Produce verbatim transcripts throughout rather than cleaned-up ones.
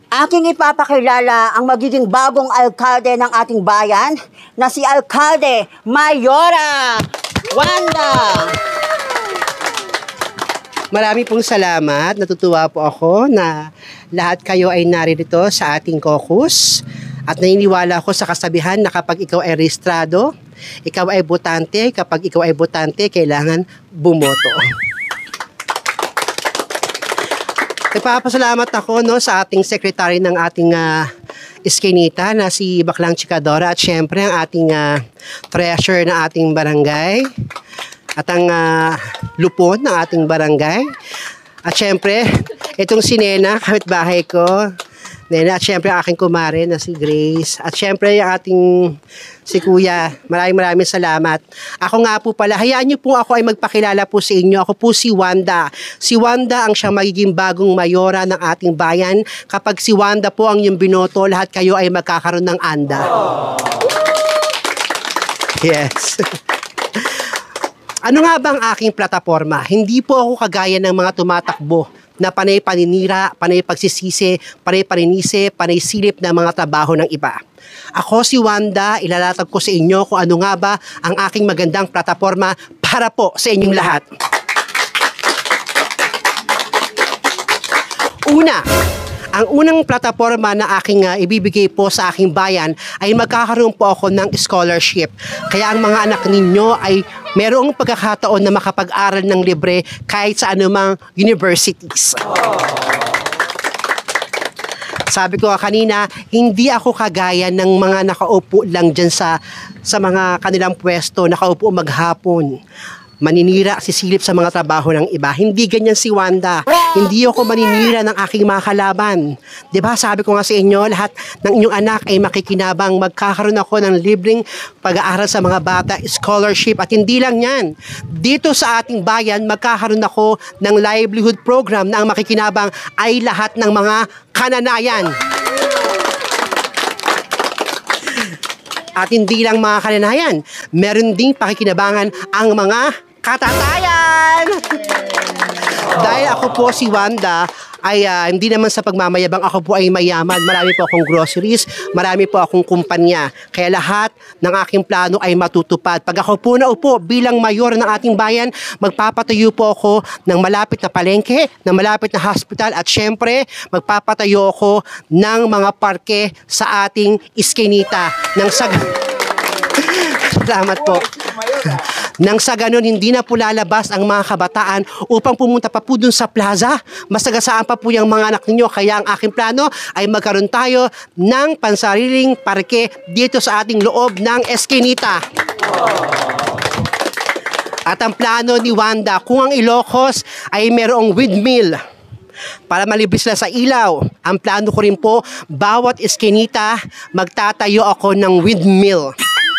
Aking ipapakilala ang magiging bagong alkalde ng ating bayan na si Alkalde Mayora Wanda. Marami pong salamat. Natutuwa po ako na lahat kayo ay naririto sa ating caucus. At naniniwala ako sa kasabihan na kapag ikaw ay rehistrado, ikaw ay botante. Kapag ikaw ay botante, kailangan bumoto. Nagpapasalamat ako no, sa ating secretary ng ating uh, Eskinita na si Baklang Chikadora at syempre ang ating uh, treasurer ng ating barangay at ang uh, lupon ng ating barangay. At syempre, itong si Nena, kapitbahay ko. Nena, at syempre ang aking kumare na si Grace. At syempre yung ating si Kuya. Maraming maraming salamat. Ako nga po pala, hayaan niyo po ako ay magpakilala po sa inyo. Ako po si Wanda. Si Wanda ang siyang magiging bagong mayora ng ating bayan. Kapag si Wanda po ang yung binoto, lahat kayo ay magkakaroon ng anda. Yes. Ano nga ba ang aking plataforma? Hindi po ako kagaya ng mga tumatakbo na panay paninira, panay pagsisisi, panay paninisi, panay silip ng mga trabaho ng iba. Ako si Wanda, ilalatag ko sa inyo kung ano nga ba ang aking magandang plataforma para po sa inyong lahat. Una, ang unang plataforma na aking uh, ibibigay po sa aking bayan ay magkakaroon po ako ng scholarship. Kaya ang mga anak ninyo ay merong pagkakataon na makapag-aral ng libre kahit sa anumang universities. Sabi ko kanina, hindi ako kagaya ng mga nakaupo lang dyan sa, sa mga kanilang pwesto, nakaupo maghapon. Maninira, sisilip sa mga trabaho ng iba. Hindi ganyan si Wanda. Hindi ako maninira ng aking mga kalaban. Diba, sabi ko nga sa inyo, lahat ng inyong anak ay makikinabang. Magkakaroon ako ng libreng pag-aaral sa mga bata, scholarship. At hindi lang yan. Dito sa ating bayan, magkakaroon ako ng livelihood program na ang makikinabang ay lahat ng mga kananayan. At hindi lang mga kananayan, meron ding pakikinabangan ang mga katatayan! Dahil ako po si Wanda, ay uh, hindi naman sa pagmamayabang ako po ay mayaman. Marami po akong groceries, marami po akong kumpanya. Kaya lahat ng aking plano ay matutupad. Pag ako po naupo bilang mayor ng ating bayan, magpapatayo po ako ng malapit na palengke, ng malapit na hospital at syempre, magpapatayo ako ng mga parke sa ating Eskinita. Nang sa... Salamat po. Nang sa ganun, hindi na po lalabas ang mga kabataan upang pumunta pa po dun sa plaza. Masagasaan pa po yung mga anak ninyo. Kaya ang aking plano ay magkaroon tayo ng pansariling parke dito sa ating loob ng Eskinita. At ang plano ni Wanda, kung ang Ilocos ay merong windmill para malibre sila sa ilaw, ang plano ko rin po, bawat Eskinita magtatayo ako ng windmill.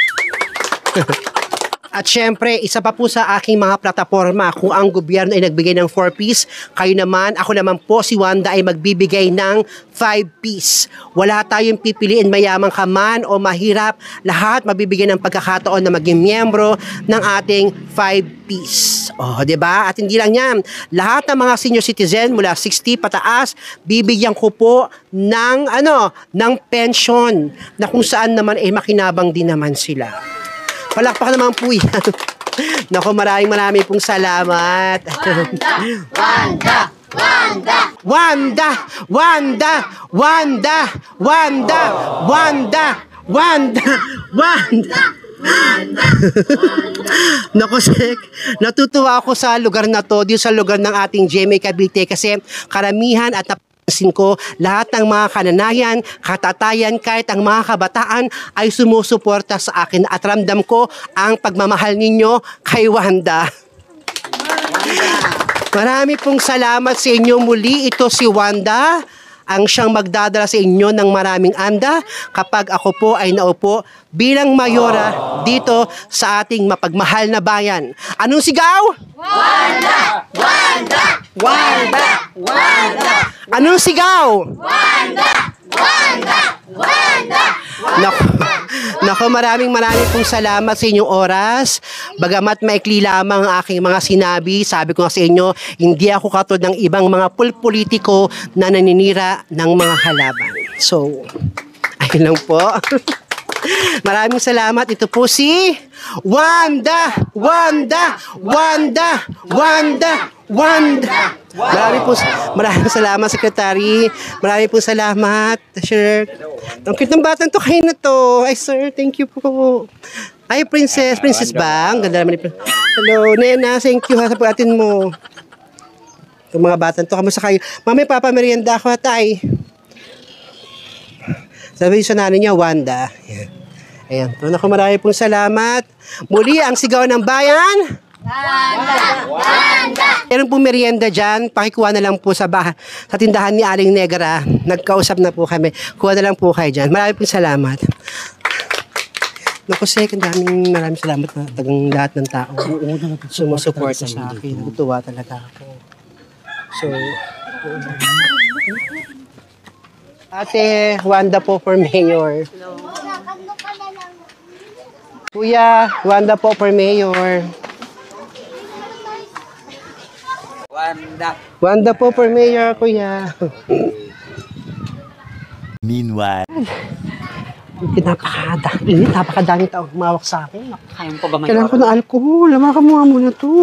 At syempre, isa pa po sa aking mga plataforma, kung ang gobyerno ay nagbigay ng four piece, kayo naman, ako naman po si Wanda ay magbibigay ng five piece. Wala tayong pipiliin mayaman ka man o mahirap, lahat mabibigyan ng pagkakataon na maging miyembro ng ating five piece. Oh, 'di ba? At hindi lang 'yan, lahat ng mga senior citizen mula sixty pataas, bibigyan ko po ng ano, ng pension na kung saan naman ay makinabang din naman sila. Palakpakan naman po yan. Naku, maraming maraming pong salamat. Wanda! Wanda! Wanda! Wanda! Wanda! Wanda! Wanda! Wanda! Wanda! Wanda! Naku, Sek, natutuwa ako sa lugar na to, dito sa lugar ng ating G M A Cavite kasi karamihan at ko, lahat ng mga kananayan, katatayan, kahit ang mga kabataan ay sumusuporta sa akin at ramdam ko ang pagmamahal ninyo kay Wanda. Marami pong salamat sa inyo muli. Ito si Wanda, ang siyang magdadala sa inyo ng maraming anda kapag ako po ay naupo bilang mayora dito sa ating mapagmahal na bayan. Anong sigaw? Wanda! Wanda! Wanda! Wanda! Anong sigaw? Wanda! Wanda! Wanda! Naku, Nako, maraming maraming pong salamat sa inyong oras. Bagamat maikli lamang ang aking mga sinabi, sabi ko nga sa inyo, hindi ako katulad ng ibang mga pulpolitiko na naninira ng mga halaban. So, ayun lang po. Maraming salamat. Ito po si Wanda! Wanda! Wanda! Wanda! Wanda! Maraming po, maraming salamat, Secretary. Maraming po salamat, Sir. Ang cute ng batang to, kayo na to. Ay, sir, thank you po. Ay, Princess. Princess ba? Ang ganda naman ni Hello, Nena. Thank you ha sa pag-atin mo. Itong mga batang to, kamusta kayo? Mami, papa, merienda ako, tay. Sabi sa nanay niya, Wanda. Ayan. Ayan. Naku, marami pong salamat. Muli, ang sigaw ng bayan. Wanda! Wanda! Meron pong merienda dyan. Pakikuha na lang po sa, bah- sa tindahan ni Aling Negra. Nagkausap na po kami. Kuha na lang po kayo dyan. Marami pong salamat. Naku, Sek, ang daming maraming salamat na tagang lahat ng tao. Sumusuporta sa akin. Natutuwa talaga ako. So, Ate Wanda po for mayor. Kuya, Wanda po for mayor. Wanda. Wanda po for mayor, kuya. Meanwhile. Napakadami, napakadami taong humawak sa akin. Kaya mo pa ba may Kailangan ko ng alcohol. Lamakan mo nga muna to.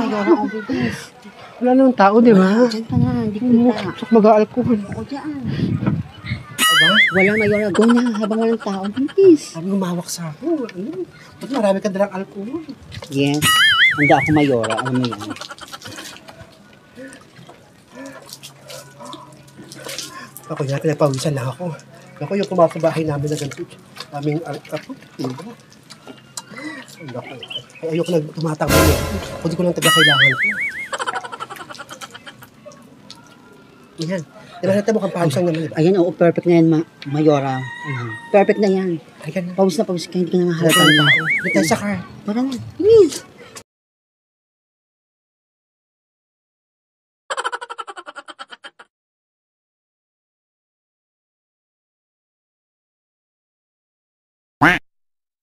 Wala nang tao, di ba? Diyan ka na, hindi kita. Gusto ko mag-alcohol. O dyan. Wala mayora. Go na, habang walang tao. Bilis. Sabi humawak sa akin. Ano? Ba't marami ka dalang alcohol? Yes. Hindi ako mayora. Ano mo yan? Ako nga, pinapawisan lang ako. Ako yung pumasok sa bahay namin na ganito. Aming alcohol. Diba? Ay, ayoko na tumatakbo niya. Kung di ko lang taga-kailangan ko. Yan. Diba natin mukhang pausang naman, diba? Ayan, oo, perfect na yan, ma mayora. Ayan. Perfect na yan. Ay, ganun. Pawis na pawis ka, hindi ka na mahalata Halata ng ng tao. tao. Dito tayo sa car. Tara na. Bilis.